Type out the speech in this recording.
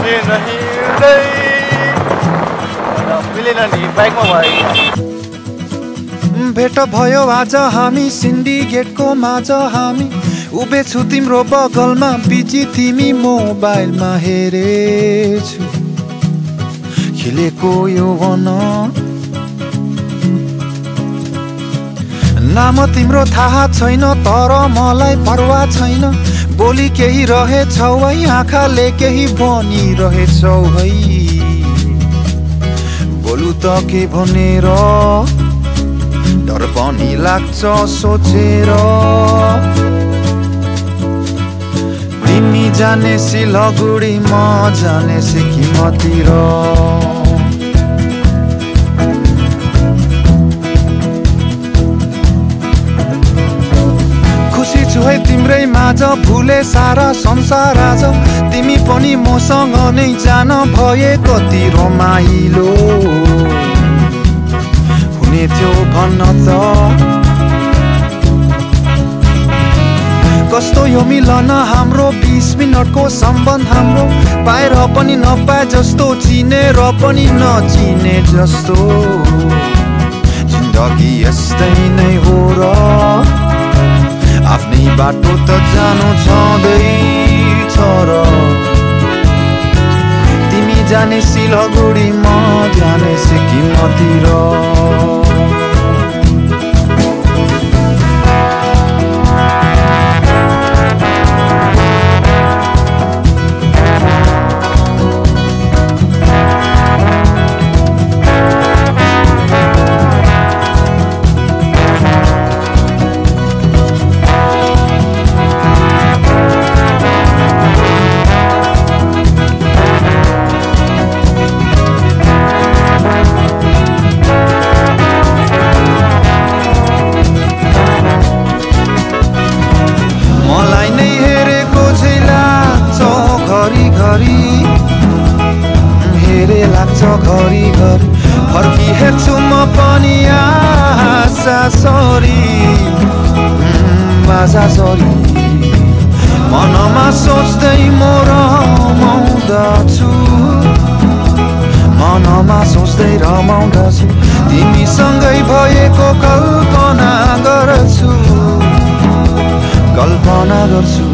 भेट भयो आज हामी सिन्डिकेटको माझ हामी उभिछु तिम्रो बगलमा बिजी तिमी मोबाइलमा हेरेछु खेलेको यो वन नाम तिम्रो थाहा छैन तर मलाई परवाह छैन बोली केही रहेछौ है आँखाले केही भनिरहेछौ है बोलु त के भनेर डर पनि लाग्छ सोचेर तिमी जाने सिलगुडी म जाने सिक्किमतिर खुसी छु है तिम्रै माझ भुले सारा संसार आज तिमी पनि मसँग नै जान भए कति रमाइलो हुने थियो भन्न त कस्तो यो मिलन हाम्रो 20 मिनटको सम्बन्ध हाम्रो पाएर पनि नपाए जस्तो चिनेर पनि नचिने जस्तो जिन्दगी यस्तै नै हो र आफ्नै बाटो त जानु छँदैछ र तिमी जाने सिलगुडी म जाने सिक्किमतिर हेरे लाग्छ घरि घरि फर्की हेर्छु म पनि आशा सरी बाजा सरी मनमा सोच्दै म रमाउँदछु मनमा सोच्दै रमाउँदछु तिमीसँगै भएको कल्पना गर्छु